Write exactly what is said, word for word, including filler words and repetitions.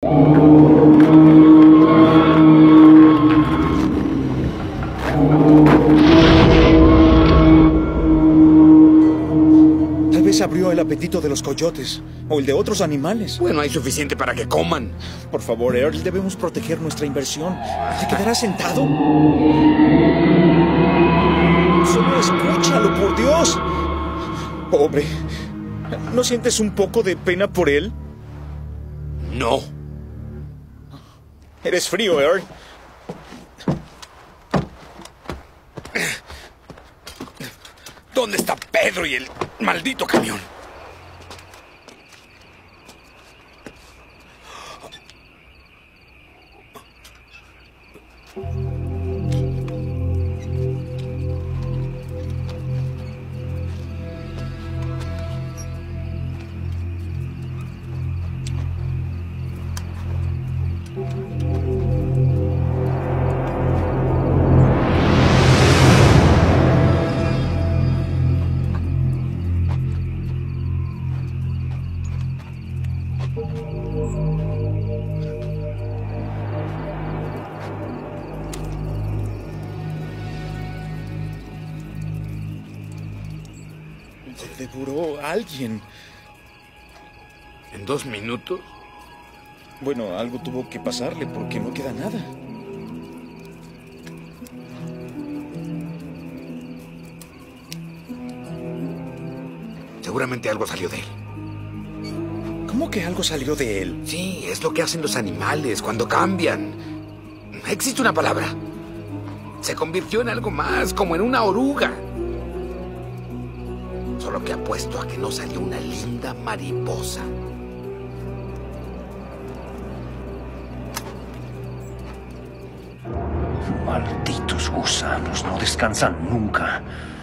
Tal vez abrió el apetito de los coyotes o el de otros animales. Bueno, hay suficiente para que coman. Por favor, Earl, debemos proteger nuestra inversión. ¿Te quedarás sentado? Solo escúchalo, por Dios. Pobre. ¿No sientes un poco de pena por él? No. Eres frío, Earl. ¿Dónde está Pedro y el maldito camión? Se devoró a alguien. ¿En dos minutos? Bueno, algo tuvo que pasarle porque no queda nada. Seguramente algo salió de él. ¿Cómo que algo salió de él? Sí, es lo que hacen los animales cuando cambian. Existe una palabra. Se convirtió en algo más, como en una oruga. Solo que apuesto a que no salió una linda mariposa. Malditos gusanos, no descansan nunca.